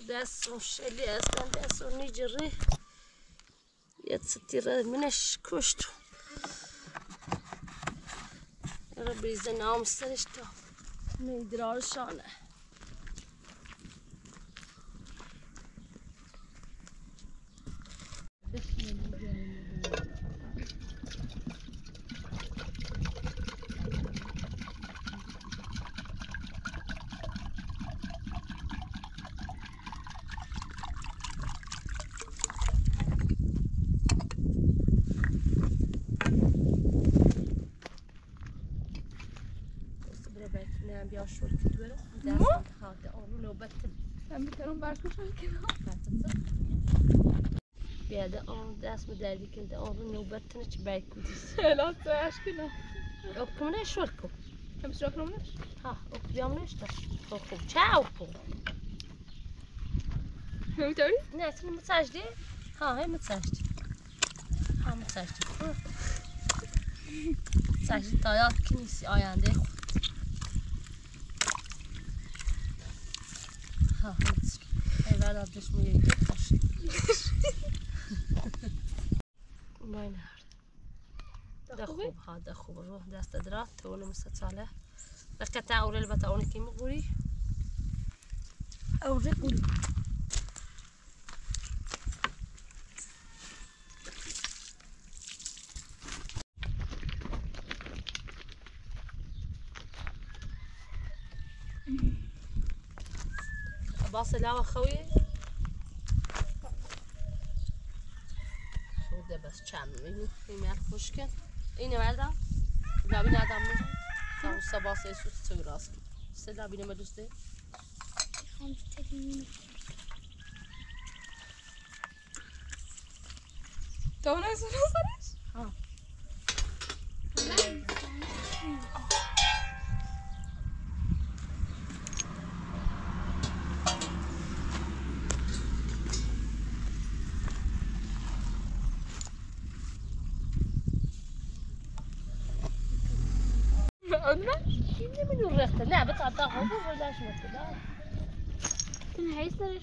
دستون شلی هستن دستون نیجره یه ستیره منش کشت رو بریزه نام سرش تا میدرارشانه بیا شور که دوره دستم هاده آرو نوبت من میتونم برکشم کنم بیاده آن دست مدردی کنده آرو نوبت نه چه باید کودیست الان تو عشقینا اپکمونه شور کن همش را کنم نش ها اپ بیام نشتا خوب چه اپو نمیتونی؟ نه سنی متساجده ها های متساجده ها متساجده متساجده تایات که نیستی آینده خود ها ایوال آبدش میگه باشه ما نه ده خوب ها ده خوب رو دست درات تونه مستطاله بقطع اورل بتاعوني كي مغوري او رقولي باص الهوا خوي شو ده بس چم میبینی میمر خوش کن اینه مردا لابی ندم میشه تا سبا سه سو راست سه لابی نمیدوسته خام تدین تو نه سرش ها این نمیدون رخته نه بتا تا خوب برداشت میکنه این هی سرش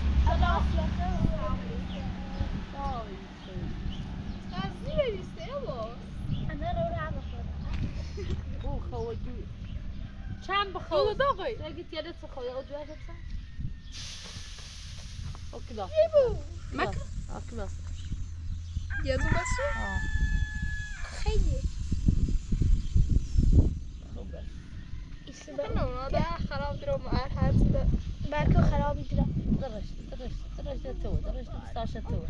قصدی بریسته با انا رو عم خورد او خوجو چند بخور داغی اگه تیادت خوی او جوه بسا اوکی باس مک اوکی باس یادم باشه خیلی خوبه نه ده خراب درو مار هست برکو خرابی درا درش تو درش بساش تو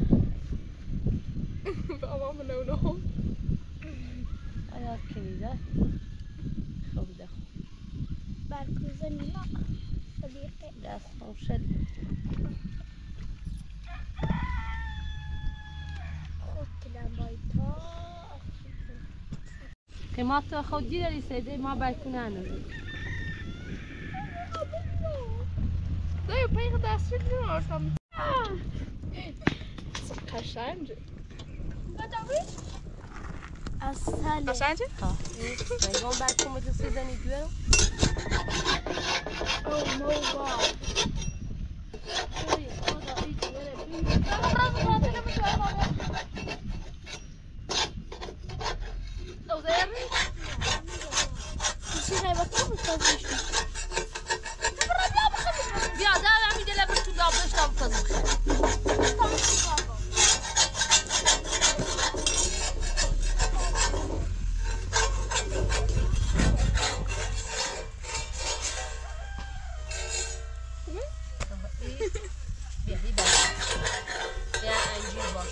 بابا منو آیا کنیده خوب ده برکو زنینا صدیقه دست خوشل خود کلم بایتا قیمت خودی داری سیده ما برکنه هنوزی دایی پیغ دست شد نمارسم قشنجه اصله قشنجه؟ ها میگم برکنه تو سیدنی دوه او موبا او داری؟ چی غیبت نمی‌کنی؟ بیا دارم میده لبش تو داب داشتم فضل بیا هی باش بیا انجیر باش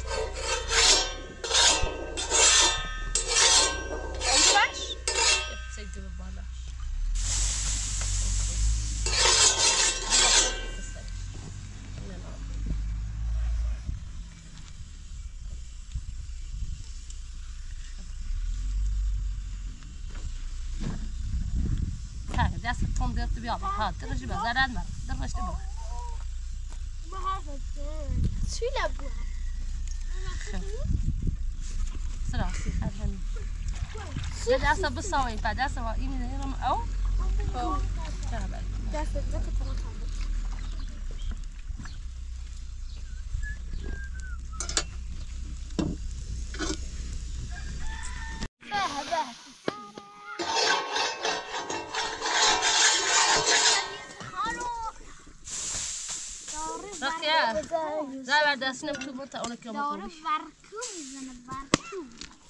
باش؟ سیده به بالاش دست تون درت بیا ها درش بیا زرد مر درش بیا ما هذا شو لبوها سراسي خلني بدي أصلا بصوي بعد أصلا يمين يرم أو دست زكت رقیه زای دست نمیتونم تو اون که داره مخوری ورکو میزنه ورکو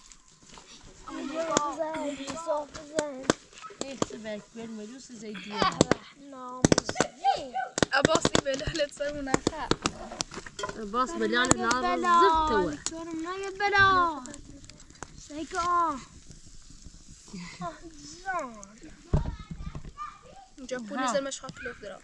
ایست بک بل مجوس زیدیه عباسی بلالت سرمونه باس بلیان لازم زبطوه دکترم نگه بلا سیکا اینجا پول زلمش خواه کلوف دارم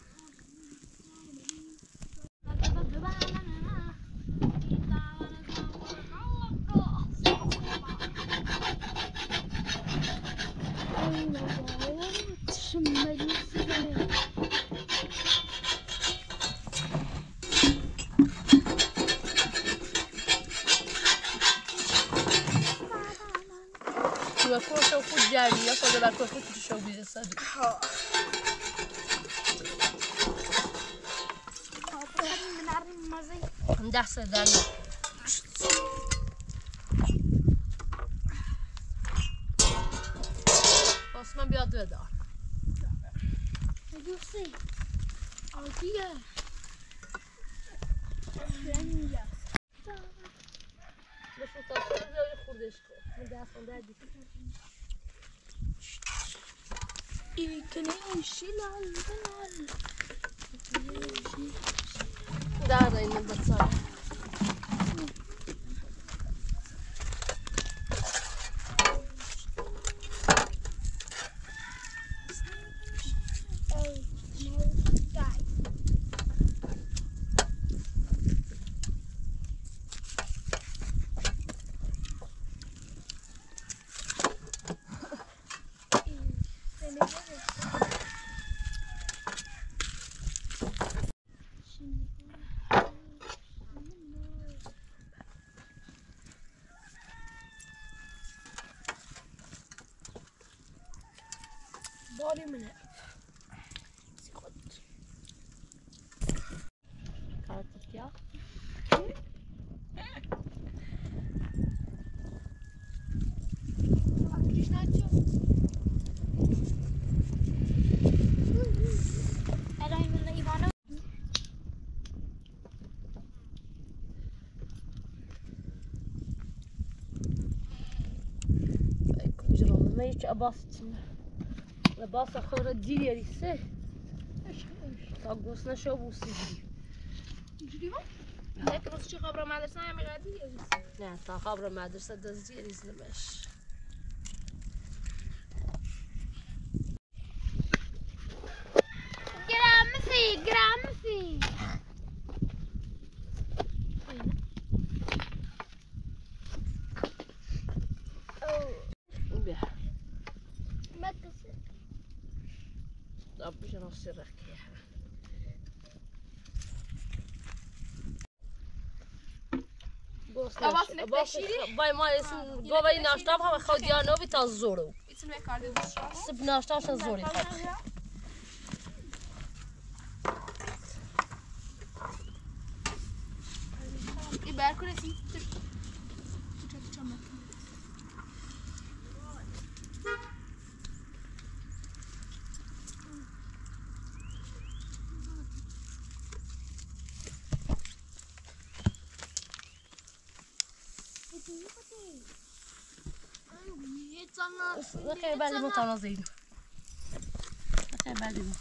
تو کوشو خود جایی یا خود بر کوشو تو شو بیزه سادی دست دانی Osman بیا دو دار دوستی آگیه بشو تا سر جای خوردش کن من دستم دردی ایکنه شلال درد این مدت سال باری منه کارت کیا ما هیچ عباس لباس خور دیری سه تا گوش نشو بوسی اینجوری با؟ یک روز چه خبر مدرسه همه قدی نه تا خبر مدرسه دزدی ریزنمش گرامفی بیا مدرسه داب بجن اصیر رکیه عباس نکتشیری؟ بای ما اسم گوی ناشتام هم خودیانو بی تا زورو ایتون بکارده دوست را سب ناشتامشن زوری ای برکنه سی چمن بخیر بعد ما تنازیدو بخیر بعد ما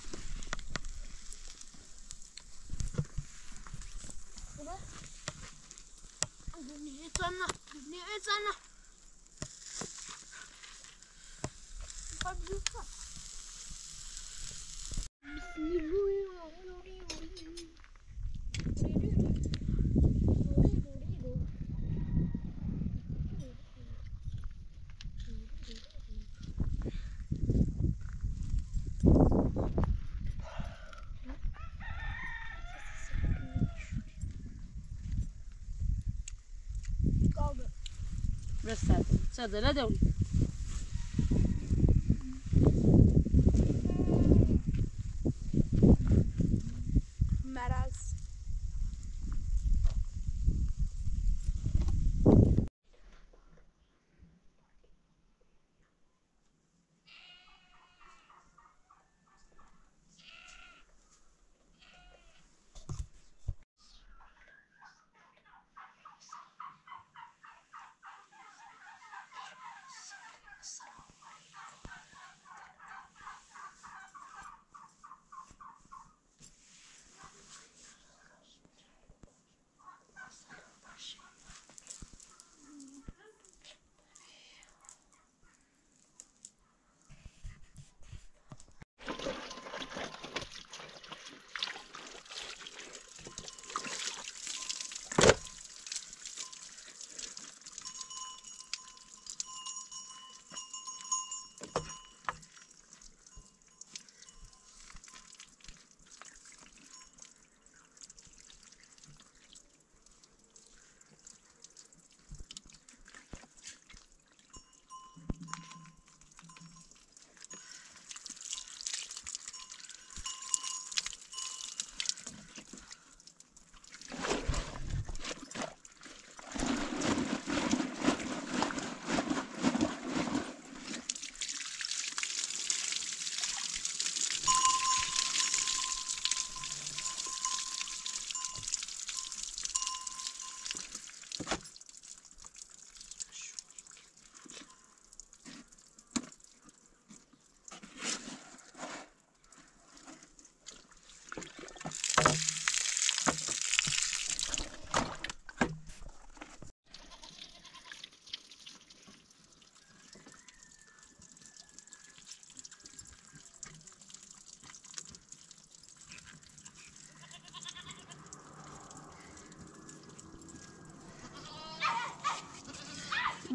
برسد صدر نداری مرز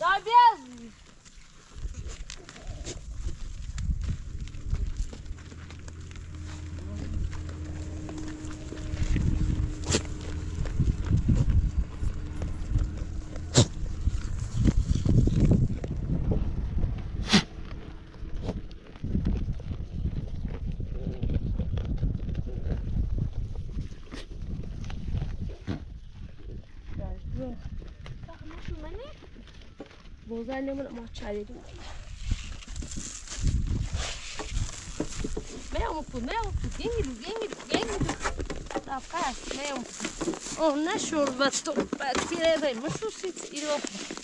دای بیا بوزن نمونه ما چالیدیم میام گنگیدو تاپاس میام نه شوربت تو باتیره دای مشوسیت ایرو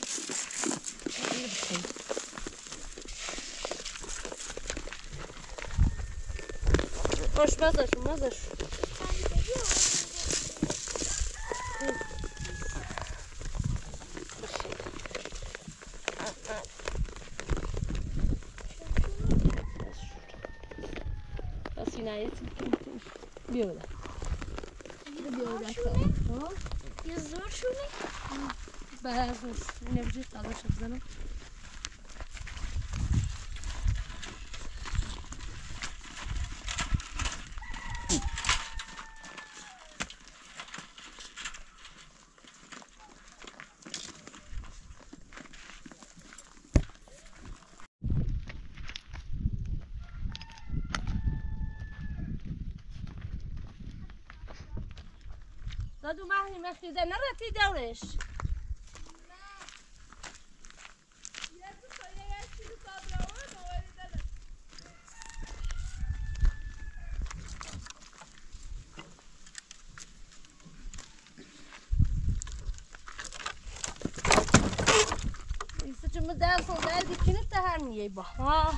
خوش مزش بیا یه زور شونه بازش نبجی قداش بزنم دادو مهنی مخیده نرتی دورش ایسا چون درس و دردی کنی تا همیه با ها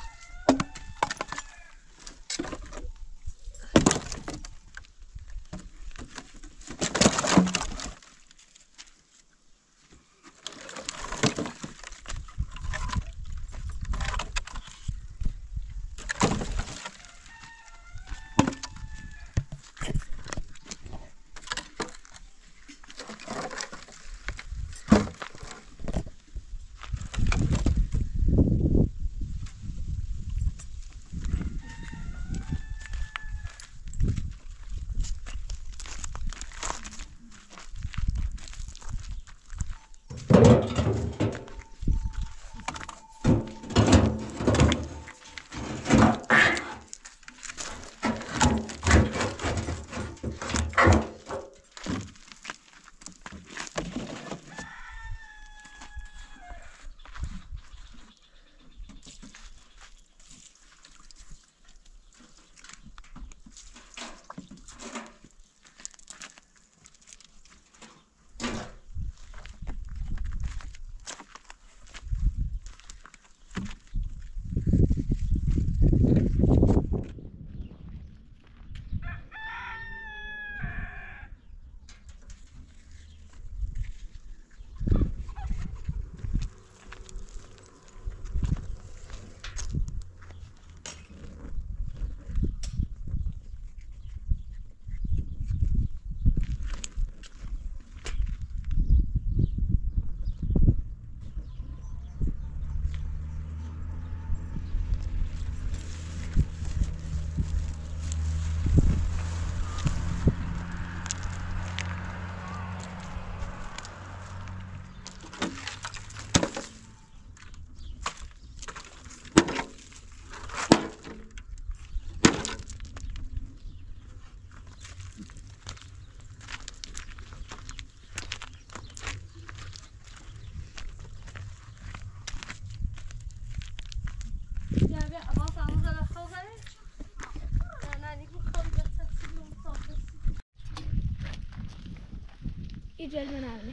ایجال منارنه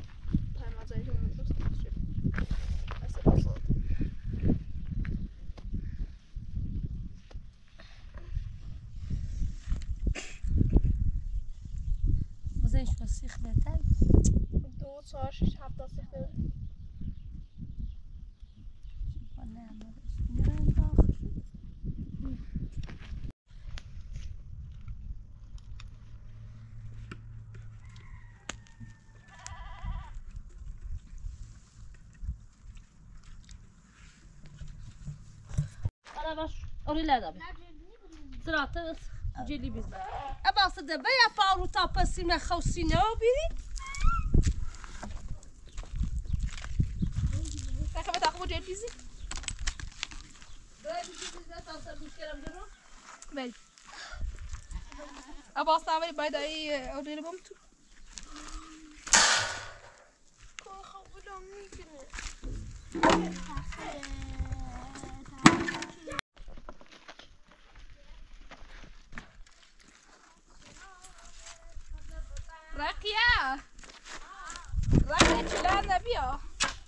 بزنش وسیخ بهتر 2 4 6 7 تا سیخته باش أوري لا دابا زرعت جيلي بيز أبا صدق بيا باورو تابا سينا خوسينا وبيري تاخذ تاخذ جيل بيزي بله أبا أصلا بايد أي أوري بمتو راقية راقية شلانة بيها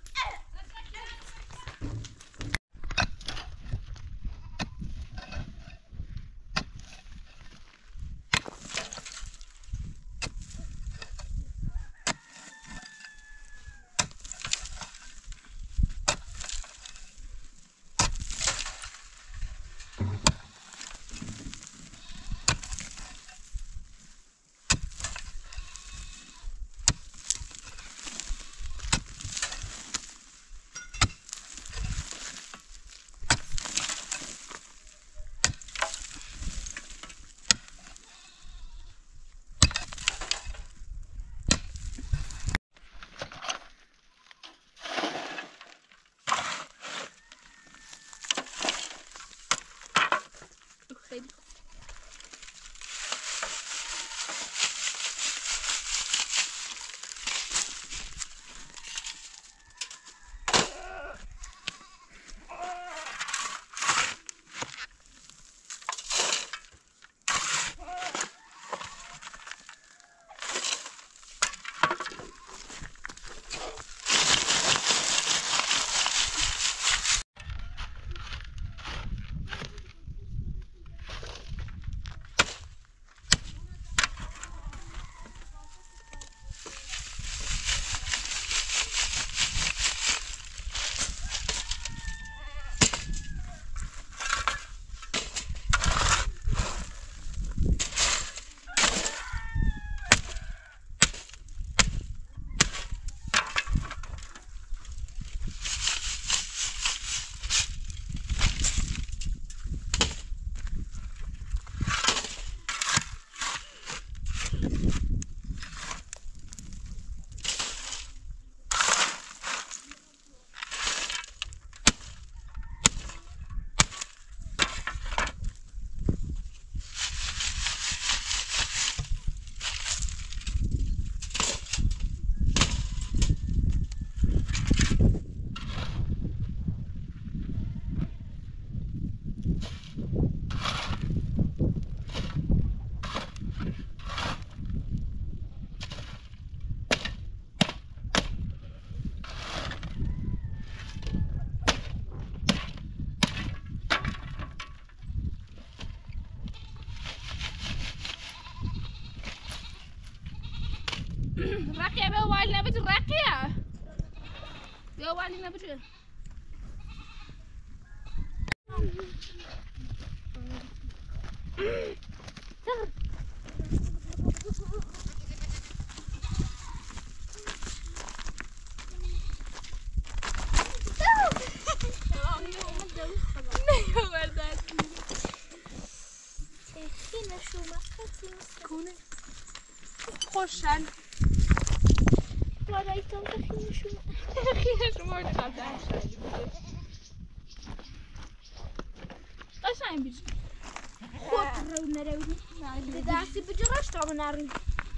خیلی راقية بيها والي نبت راقية بيها والي نبت خوشن وارایتم خیلی شما خیلی شما رو قبلا قشنگ بیجی خود رو نروی دستی بجراش تا نروی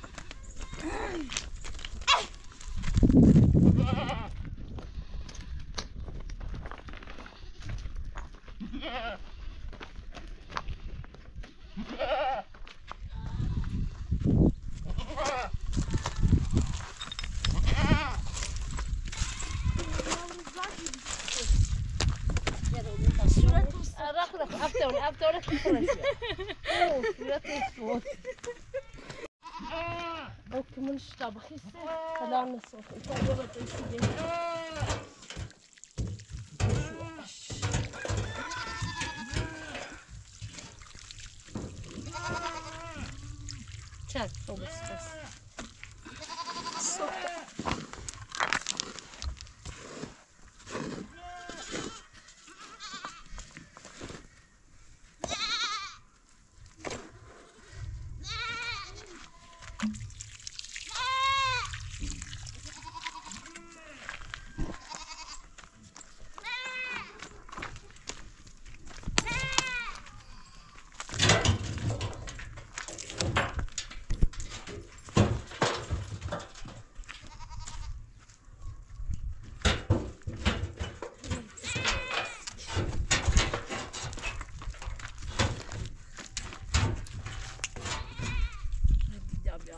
أفتونك فرنسا لا تصوت أوكي من الشطاب خيسة هلا الصوت إنت جبت تشوفين تاك فوق بس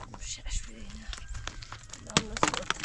مش عارف ايه. لا نصوت